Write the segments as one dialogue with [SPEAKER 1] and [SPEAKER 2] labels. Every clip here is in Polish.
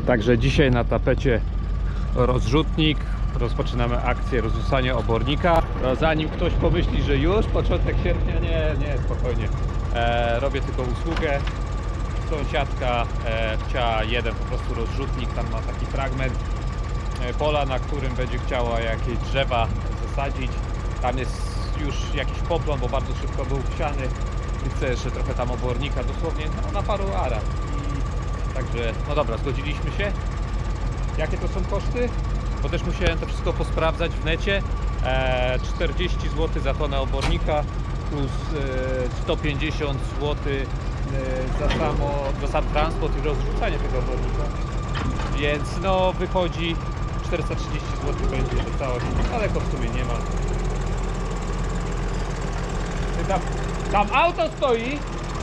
[SPEAKER 1] Także dzisiaj na tapecie rozrzutnik. Rozpoczynamy akcję rozrzucania obornika. Zanim ktoś pomyśli, że już początek sierpnia, nie, spokojnie. Robię tylko usługę. Sąsiadka chciała jeden po prostu rozrzutnik, tam ma taki fragment pola, na którym będzie chciała jakieś drzewa zasadzić. Tam jest już jakiś poplon, bo bardzo szybko był wsiany i chcę jeszcze trochę tam obornika, dosłownie na paru arach. I także, no dobra, zgodziliśmy się. Jakie to są koszty? Bo też musiałem to wszystko posprawdzać w necie. 40 zł za tonę obornika plus 150 zł za sam transport i rozrzucanie tego obornika. Więc no wychodzi 430 zł będzie to całość. Daleko w sumie nie ma. Tam auto stoi.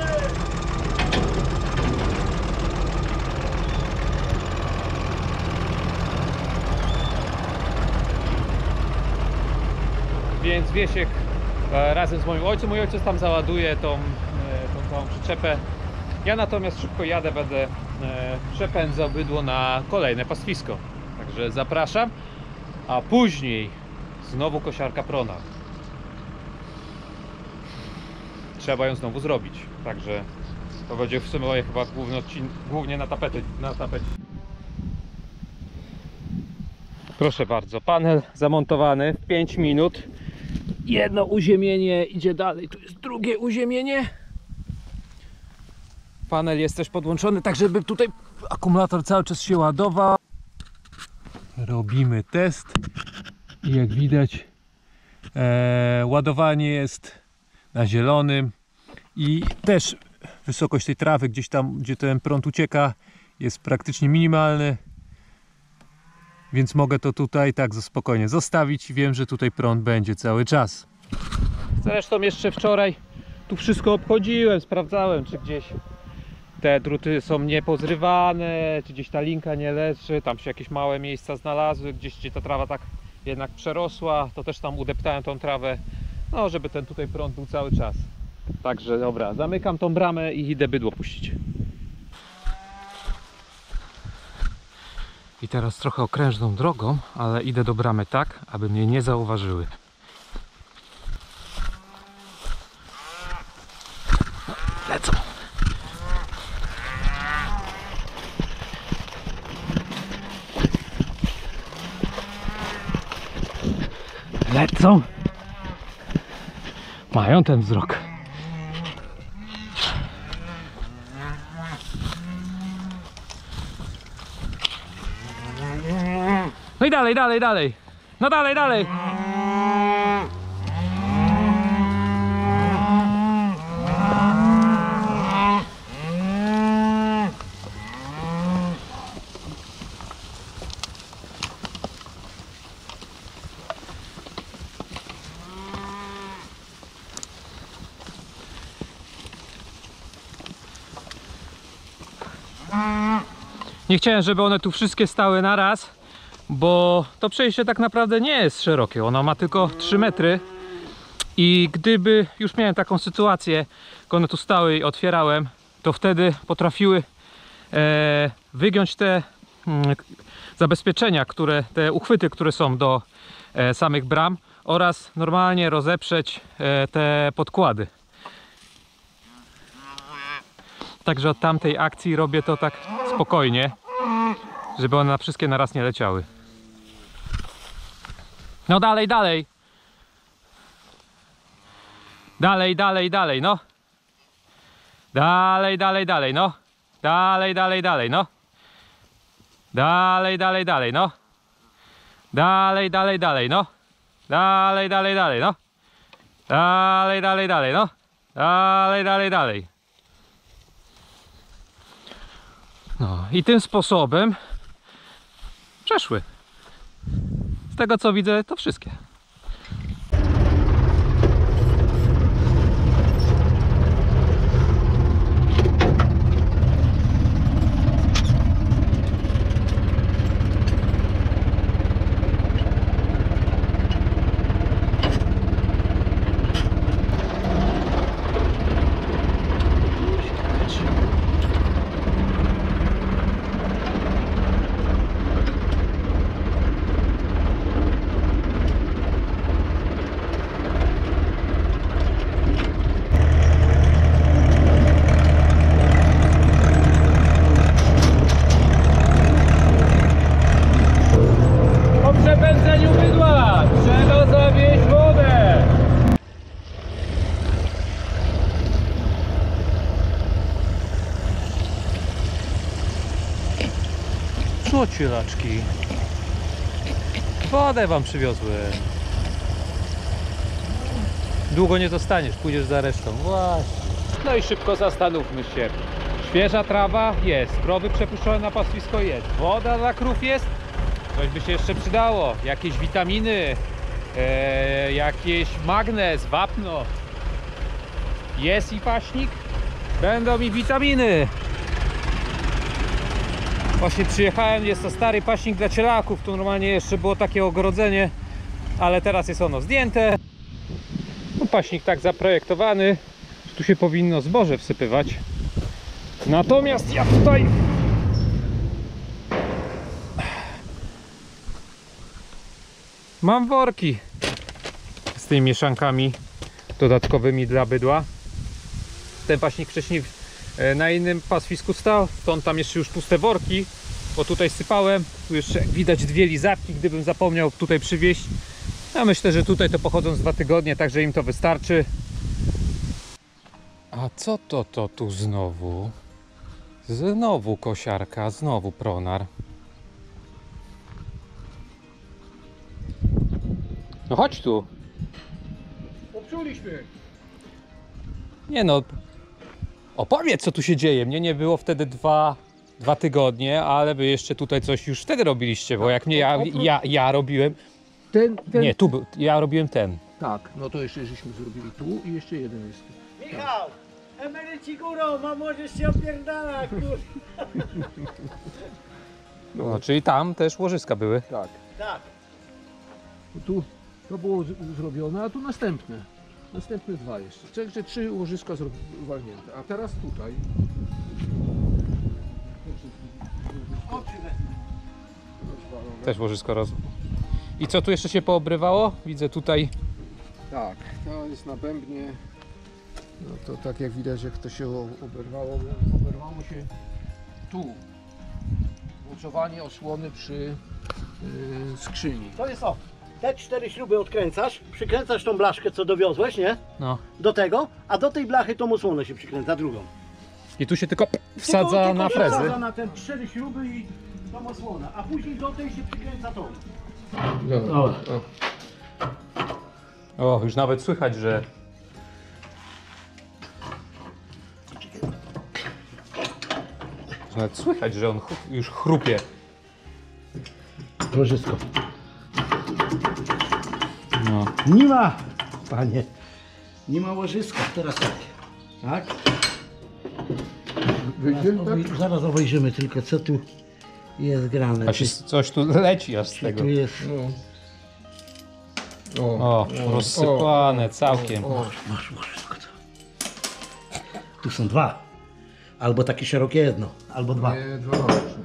[SPEAKER 1] Więc Wiesiek razem z moim ojcem, mój ojciec tam załaduje tą całą przyczepę. Ja natomiast szybko jadę, będę przepędzał bydło na kolejne pastwisko. Także zapraszam, a później znowu kosiarka prona. Trzeba ją znowu zrobić, także to będzie w sumie chyba głównie na tapecie. Proszę bardzo, panel zamontowany w 5 minut. Jedno uziemienie idzie dalej, tu jest drugie uziemienie. Panel jest też podłączony, tak żeby tutaj akumulator cały czas się ładował. Robimy test i jak widać ładowanie jest na zielonym i też wysokość tej trawy gdzieś tam, gdzie ten prąd ucieka, jest praktycznie minimalny. Więc mogę to tutaj tak spokojnie zostawić i wiem, że tutaj prąd będzie cały czas. Zresztą jeszcze wczoraj tu wszystko obchodziłem, sprawdzałem, czy gdzieś te druty są niepozrywane, czy gdzieś ta linka nie leży, tam się jakieś małe miejsca znalazły, gdzie ta trawa tak jednak przerosła, to też tam udeptałem tą trawę, no żeby ten tutaj prąd był cały czas. Także dobra, zamykam tą bramę i idę bydło puścić. I teraz trochę okrężną drogą, ale idę do bramy tak, aby mnie nie zauważyły. Lecą. Lecą. Mają ten wzrok. No i dalej. No dalej. Nie chciałem, żeby one tu wszystkie stały na raz, bo to przejście tak naprawdę nie jest szerokie, ono ma tylko 3 metry i gdyby już miałem taką sytuację, jak one tu stały i otwierałem, to wtedy potrafiły wygiąć te zabezpieczenia, te uchwyty, które są do samych bram oraz normalnie rozeprzeć te podkłady. Także od tamtej akcji robię to tak spokojnie, żeby one wszystkie na raz nie leciały. No dalej. Dalej, no. Dalej, no. Dalej, no. Dalej, no. Dalej, no. Dalej, no. Dalej, no. Dalej. No i tym sposobem przeszły. Z tego co widzę, to wszystkie. Co cielaczki? Wodę wam przywiozłem. Długo nie zostaniesz, pójdziesz za resztą. Właśnie. No i szybko zastanówmy się. Świeża trawa jest, krowy przepuszczone na pastwisko jest, woda dla krów jest. Coś by się jeszcze przydało. Jakieś witaminy, jakieś magnez, wapno. Jest i paśnik. Będą i witaminy. Właśnie przyjechałem, jest to stary paśnik dla cielaków. Tu normalnie jeszcze było takie ogrodzenie, ale teraz jest ono zdjęte. No, paśnik tak zaprojektowany, że tu się powinno zboże wsypywać. Natomiast ja tutaj mam worki z tymi mieszankami dodatkowymi dla bydła. Ten paśnik wcześniej na innym pastwisku stał, stąd tam jeszcze już puste worki, bo tutaj sypałem. Tu jeszcze widać dwie lizawki, gdybym zapomniał tutaj przywieźć. Ja myślę, że tutaj to pochodzą z 2 tygodnie, także im to wystarczy. A co to tu znowu? Znowu kosiarka, znowu pronar. No chodź tu.
[SPEAKER 2] Popsuliśmy.
[SPEAKER 1] Nie no, opowiedz co tu się dzieje. Mnie nie było wtedy 2 tygodnie, ale wy jeszcze tutaj coś już wtedy robiliście, bo jak mnie ja robiłem.
[SPEAKER 2] Ten.
[SPEAKER 1] Nie, tu był, ja robiłem ten.
[SPEAKER 2] Tak, no to jeszcze żeśmy zrobili tu i jeszcze jeden jest.
[SPEAKER 3] Michał! Emeryci górą, a możesz się opierdalać, kur...
[SPEAKER 1] No, czyli tam też łożyska były.
[SPEAKER 2] Tak.
[SPEAKER 3] Tak.
[SPEAKER 2] Tu to było zrobione, a tu następne. Następne 2 jeszcze. Także 3 łożyska zwalnięte. A teraz tutaj.
[SPEAKER 1] Też łożysko roz... I co tu jeszcze się poobrywało? Widzę tutaj.
[SPEAKER 2] Tak, to jest na bębnie. No to tak jak widać, jak to się oberwało. Oberwało się tu. Mocowanie osłony przy skrzyni.
[SPEAKER 3] To jest o. Te 4 śruby odkręcasz, przykręcasz tą blaszkę, co dowiozłeś, nie?
[SPEAKER 1] No.
[SPEAKER 3] Do tego, a do tej blachy tą osłonę się przykręca drugą.
[SPEAKER 1] I tu się tylko wsadza
[SPEAKER 3] Tylko
[SPEAKER 1] na
[SPEAKER 3] się
[SPEAKER 1] frezy.
[SPEAKER 3] wsadza na te 4 śruby i tą osłonę, a później do tej się przykręca tą.
[SPEAKER 2] No.
[SPEAKER 1] O, już nawet słychać, że... Nawet słychać, że on już chrupie.
[SPEAKER 3] Łożysko.
[SPEAKER 1] No.
[SPEAKER 3] Nie ma, panie. Nie ma łożyska, teraz tak. Tak?
[SPEAKER 2] Wyjdzie?
[SPEAKER 3] Zaraz obejrzymy tylko, co tu jest grane.
[SPEAKER 1] A się coś tu leci aż z
[SPEAKER 3] Czy
[SPEAKER 1] tego.
[SPEAKER 3] tu jest...
[SPEAKER 2] No.
[SPEAKER 1] O, rozsypane całkiem.
[SPEAKER 3] Masz łożysko. Tu są 2. Albo takie szerokie jedno, albo 2.
[SPEAKER 2] Nie, 2 może być.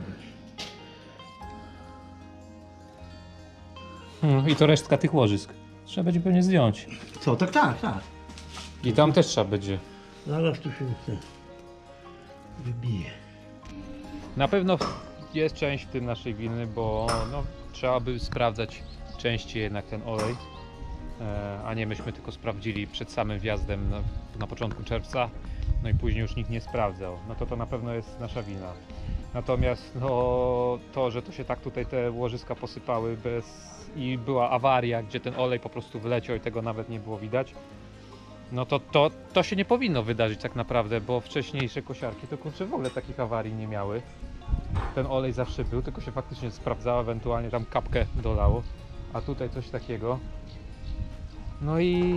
[SPEAKER 1] I to resztka tych łożysk. Trzeba będzie pewnie zdjąć.
[SPEAKER 3] Co? Tak, tak, tak.
[SPEAKER 1] I tam też trzeba będzie.
[SPEAKER 3] Zaraz tu się wybije.
[SPEAKER 1] Na pewno jest część w tym naszej winy, bo no, trzeba by sprawdzać częściej jednak ten olej. A nie myśmy tylko sprawdzili przed samym wjazdem na początku czerwca, no i później już nikt nie sprawdzał. No to na pewno jest nasza wina. Natomiast no, to, że to się tak tutaj te łożyska posypały i była awaria, gdzie ten olej po prostu wleciał i tego nawet nie było widać, no to się nie powinno wydarzyć tak naprawdę, bo wcześniejsze kosiarki to kurczę w ogóle takich awarii nie miały. Ten olej zawsze był, tylko się faktycznie sprawdzało, ewentualnie tam kapkę dolało, a tutaj coś takiego. No i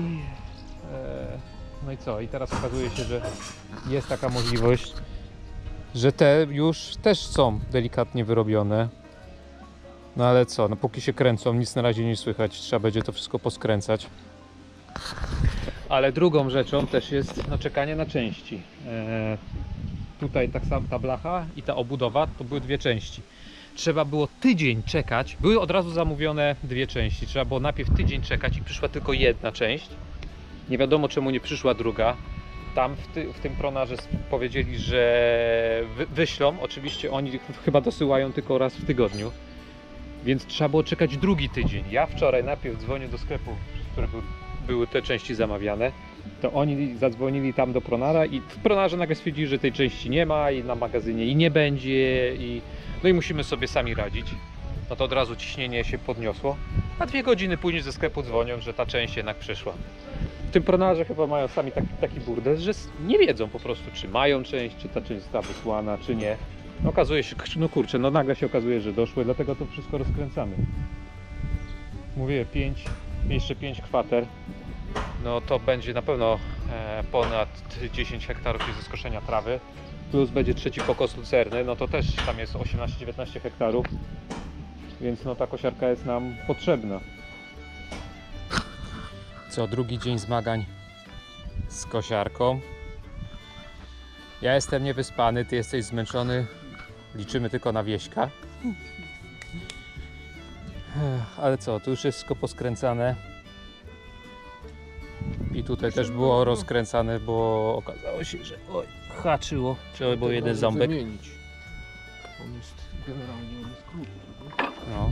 [SPEAKER 1] co? I teraz okazuje się, że jest taka możliwość, że te już też są delikatnie wyrobione. No ale co? No póki się kręcą, nic na razie nie słychać. Trzeba będzie to wszystko poskręcać. Ale drugą rzeczą też jest no, czekanie na części. Tutaj tak samo ta blacha i ta obudowa to były 2 części. Trzeba było tydzień czekać. Były od razu zamówione 2 części. Trzeba było najpierw tydzień czekać i przyszła tylko 1 część. Nie wiadomo czemu nie przyszła druga. Tam w tym pronarze powiedzieli, że wyślą. Oczywiście oni chyba dosyłają tylko raz w tygodniu. Więc trzeba było czekać drugi tydzień. Ja wczoraj najpierw dzwonię do sklepu, w którym były te części zamawiane. to oni zadzwonili tam do Pronara i w Pronarze nagle stwierdzili, że tej części nie ma i na magazynie i nie będzie no i musimy sobie sami radzić. No to od razu ciśnienie się podniosło, a 2 godziny później ze sklepu dzwonią, że ta część jednak przyszła. W tym Pronarze chyba mają sami taki burdel, że nie wiedzą po prostu, czy mają część, czy ta część została wysłana, czy nie. No okazuje się, no kurczę, no nagle się okazuje, że doszły, dlatego to wszystko rozkręcamy. Mówię, jeszcze 5 kwater, no to będzie na pewno ponad 10 hektarów ze skoszenia trawy, plus będzie trzeci pokos lucerny, no to też tam jest 18-19 hektarów, więc no ta kosiarka jest nam potrzebna. Co, drugi dzień zmagań z kosiarką. Ja jestem niewyspany, ty jesteś zmęczony, liczymy tylko na Wieśka. Ale co, tu już jest wszystko poskręcane. I tutaj też było rozkręcane, bo okazało się, że haczyło. Trzeba było jeden ząbek.
[SPEAKER 2] Wymienić. On jest generalnie krótki.
[SPEAKER 1] No,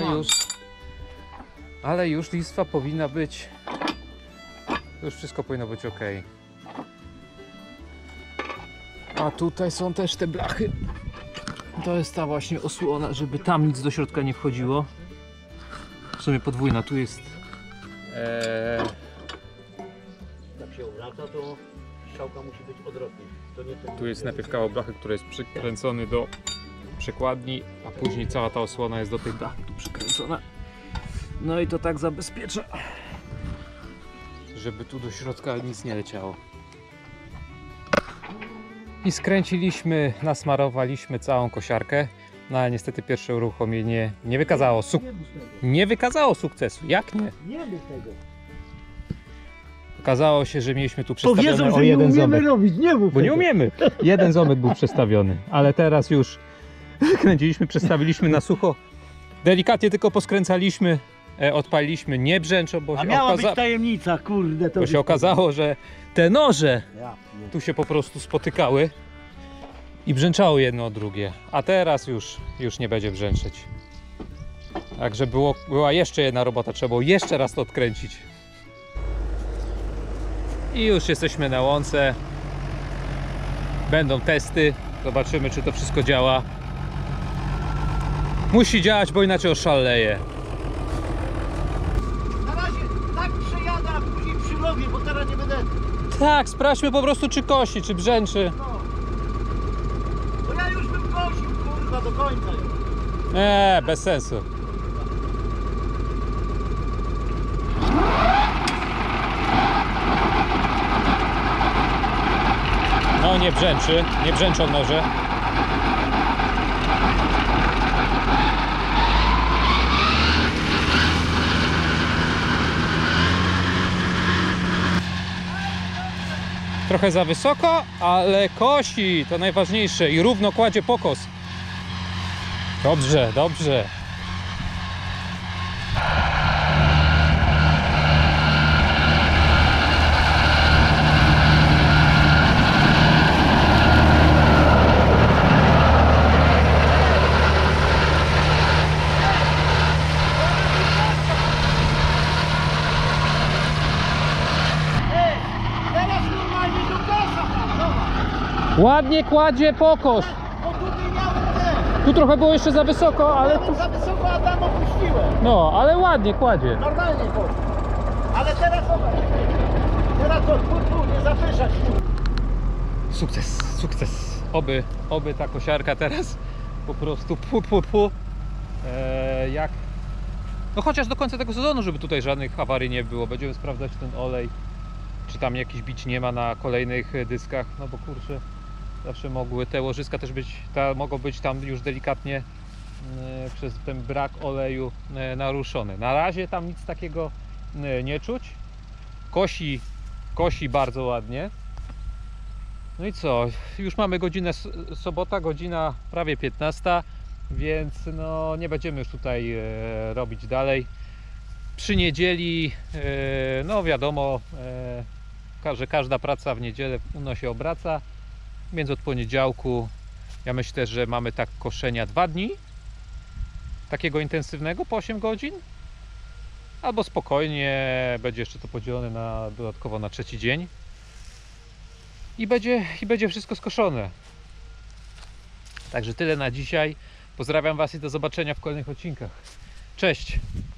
[SPEAKER 1] ale już listwa powinna być. Już wszystko powinno być ok. A tutaj są też te blachy. To jest ta właśnie osłona, żeby tam nic do środka nie wchodziło. W sumie podwójna, tu jest.
[SPEAKER 3] Jak się obraca, to strzałka musi być odwrotnie. To nie ten...
[SPEAKER 1] Tu jest najpierw kawał blachy, który jest przykręcony do przekładni, a później cała ta osłona jest do tej blachy tu przykręcona. No i to tak zabezpiecza, żeby tu do środka nic nie leciało. I skręciliśmy, nasmarowaliśmy całą kosiarkę, no ale niestety pierwsze uruchomienie nie wykazało sukcesu. Jak nie?
[SPEAKER 3] Nie mów tego.
[SPEAKER 1] Okazało się, że mieliśmy tu
[SPEAKER 3] To
[SPEAKER 1] przestawiony
[SPEAKER 3] wiedzą,
[SPEAKER 1] o
[SPEAKER 3] że nie
[SPEAKER 1] jeden
[SPEAKER 3] umiemy
[SPEAKER 1] ząbek.
[SPEAKER 3] robić, nie mów
[SPEAKER 1] Bo nie
[SPEAKER 3] tego.
[SPEAKER 1] umiemy. Jeden ząbek był przestawiony, ale teraz już kręciliśmy, przestawiliśmy na sucho. Delikatnie tylko poskręcaliśmy, odpaliliśmy, nie brzęczą, bo
[SPEAKER 3] A
[SPEAKER 1] się,
[SPEAKER 3] miała być tajemnica, kurde. To
[SPEAKER 1] bo się okazało, że te noże
[SPEAKER 3] Ja, nie.
[SPEAKER 1] tu się po prostu spotykały i brzęczało jedno o drugie, a teraz już nie będzie brzęczeć. Także była jeszcze jedna robota, trzeba było jeszcze raz to odkręcić. I już jesteśmy na łące. Będą testy, zobaczymy, czy to wszystko działa. Musi działać, bo inaczej oszaleje.
[SPEAKER 3] Na razie tak przejadę, a później przyrobię, bo teraz nie będę...
[SPEAKER 1] Tak, sprawdźmy po prostu, czy kosi, czy brzęczy.
[SPEAKER 3] No. Bo ja już bym kosił, kurwa, do końca.
[SPEAKER 1] Bez sensu. No nie brzęczy, nie brzęczą noże. Trochę za wysoko, ale kosi, to najważniejsze i równo kładzie pokos. Dobrze, dobrze.
[SPEAKER 3] Teraz normalnie do kosa tam, zobacz.
[SPEAKER 1] Ładnie kładzie pokos.
[SPEAKER 3] Bo tutaj miałem te.
[SPEAKER 1] Tu trochę było jeszcze za wysoko, ale
[SPEAKER 3] Ale tu za wysoko, a tam opuściłem.
[SPEAKER 1] no, ale ładnie kładzie.
[SPEAKER 3] Normalnie chodzi. Ale teraz zobacz. Teraz to tu, nie zapyszać.
[SPEAKER 1] Sukces, sukces. Oby ta kosiarka teraz po prostu jak... No chociaż do końca tego sezonu, żeby tutaj żadnych awarii nie było. Będziemy sprawdzać ten olej, czy tam jakiś bić nie ma na kolejnych dyskach, no bo kurczę, zawsze mogły te łożyska też być, mogą być tam już delikatnie przez ten brak oleju naruszone. Na razie tam nic takiego nie czuć. Kosi bardzo ładnie. No i co? Już mamy godzinę sobota, godzina prawie 15, więc no nie będziemy już tutaj robić dalej. Przy niedzieli, no wiadomo, że każda praca w niedzielę się obraca, więc od poniedziałku ja myślę, że mamy tak koszenia 2 dni takiego intensywnego po 8 godzin albo spokojnie będzie jeszcze to podzielone dodatkowo na trzeci dzień i będzie wszystko skoszone. Także tyle na dzisiaj. Pozdrawiam Was i do zobaczenia w kolejnych odcinkach. Cześć!